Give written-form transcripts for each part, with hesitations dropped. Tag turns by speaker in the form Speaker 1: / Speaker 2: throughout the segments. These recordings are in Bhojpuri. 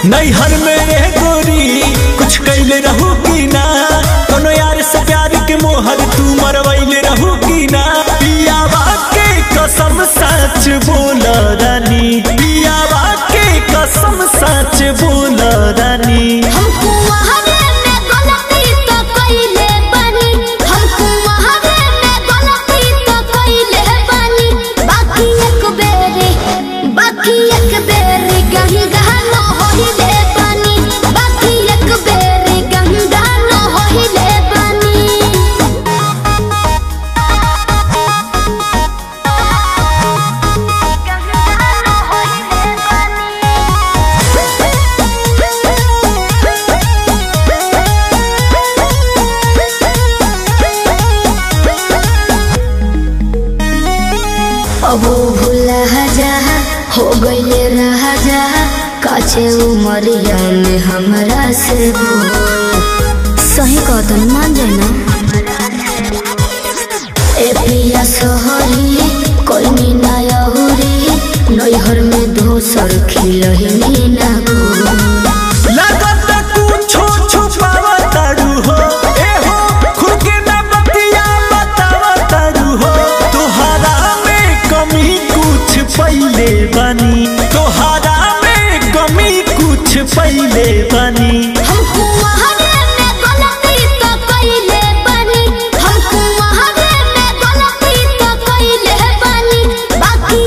Speaker 1: नैहर में रे गोरी कुछ कैले रहू की ना, कोनो यार से प्यार के मोहर तू मरवैले रहू की ना। पियावा के कसम सच बोल रानी, पियावा के कसम सच बोल रानी।
Speaker 2: हमको वहावे में गलती तो कइले बानी, हमको वहावे में गलती तो कइले बानी। बाकी एक बेरी गंगा न होइले बानी, बाकी एक बेरी गंगा न होइले बानी। अब भूला जा हो गईले रहा जा, काचे उमरिया में हमरा से सही कहतन मान जाए ना। ए पिया सोहरी कोई मीना यहुरी, नैहर में दोसर खिलही ना गो।
Speaker 1: लगत कुछो छुपावा तारू हो, ए हो खुद के ना बतिया बतावा तारू हो। तोहरा में कमी कुछ पहिले बानी, तोहरा में कमी कुछ पहिले बानी।
Speaker 2: हमको वहावे में गलती तो कइले बानी, हमको वहावे में गलती तो कइले बानी। बाकी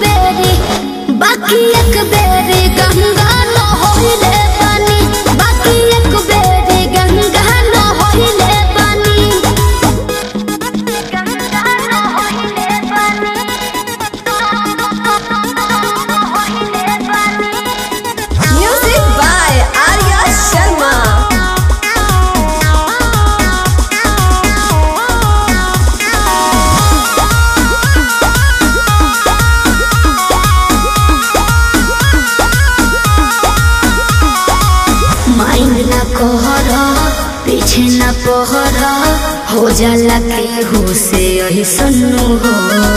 Speaker 2: एक बेरी गंगा न होइले बानी, बाकी एक बेरी गंगा न होइले बानी, गंगा न होइले बानी, होइले बानी।
Speaker 3: Music by Arya Sharma.
Speaker 2: Mind ना कहरा पीछे ना पहरा, हो जाला के हो से यही सन्नु हो।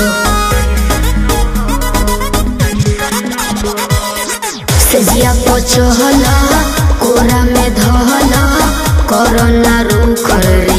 Speaker 2: सजिया पचहला कोरा में धहला, कोरोना रू कर